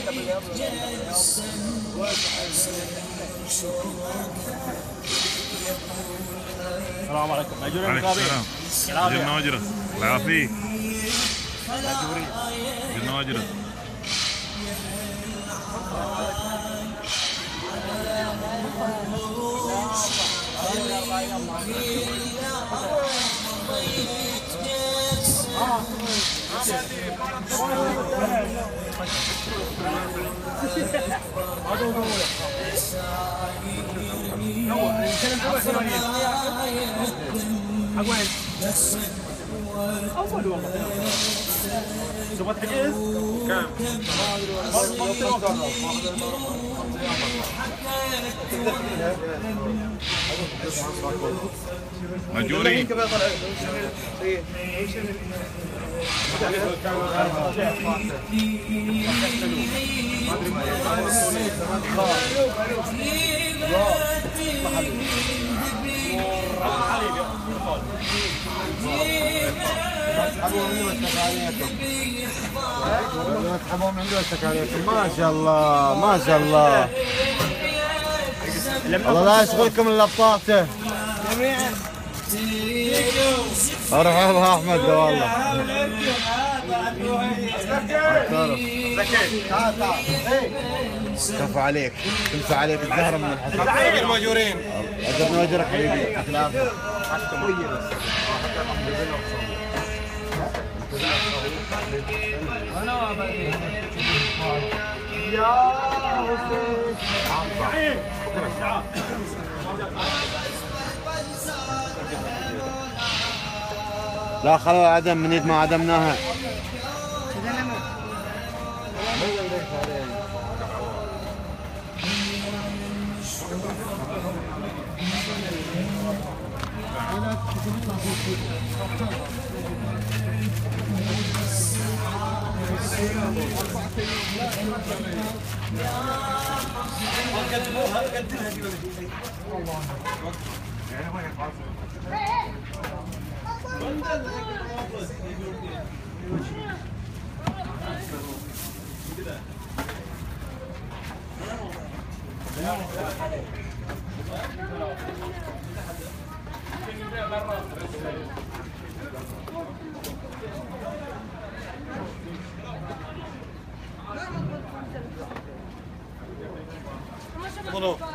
السلام عليكم. وعليكم السلام. جرنا وجرة العافية. جرنا وجرة. أول والله تبغى تحجز؟ كم؟ مأجورين. ما شاء الله ما شاء الله. الله لا يشغلكم الا بطاقته. مرحبا احمد والله. كفو عليك تمسح عليك الزهره من الحسن. المأجورين اجرنا واجرك حبيبي يعطيك العافيه. لا خلوا عدم من يد ما عدمناها. خذوا